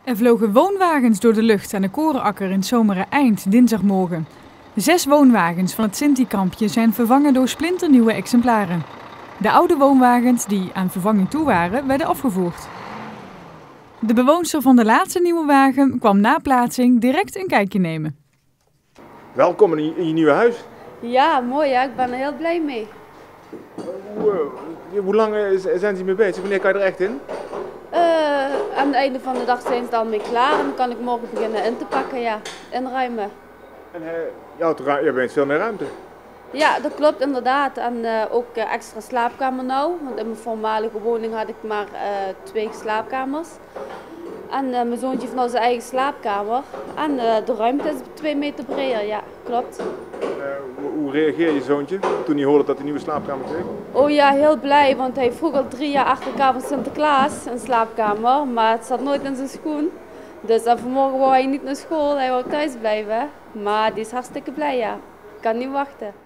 Er vlogen woonwagens door de lucht aan de Korenakker in Zomeren Eind dinsdagmorgen. 6 woonwagens van het Sinti-kampje zijn vervangen door splinternieuwe exemplaren. De oude woonwagens die aan vervanging toe waren, werden afgevoerd. De bewoonster van de laatste nieuwe wagen kwam na plaatsing direct een kijkje nemen. Welkom in je nieuwe huis. Ja, mooi hè. Ik ben er heel blij mee. Hoe lang zijn ze mee bezig? Wanneer kan je er echt in? Aan het einde van de dag zijn ze dan mee klaar en dan kan ik morgen beginnen in te pakken, ja. Inruimen. En je bent veel meer ruimte. Ja, dat klopt inderdaad. En ook extra slaapkamer nou. Want in mijn voormalige woning had ik maar 2 slaapkamers. En mijn zoontje heeft nou zijn eigen slaapkamer. En de ruimte is 2 meter breder, ja, klopt. Hoe reageer je zoontje toen hij hoorde dat hij een nieuwe slaapkamer kreeg? Oh ja, heel blij, want hij vroeg al 3 jaar achter elkaar van Sinterklaas een slaapkamer. Maar het zat nooit in zijn schoen. Dus vanmorgen wou hij niet naar school, hij wou thuis blijven. Maar die is hartstikke blij, ja. Ik kan niet wachten.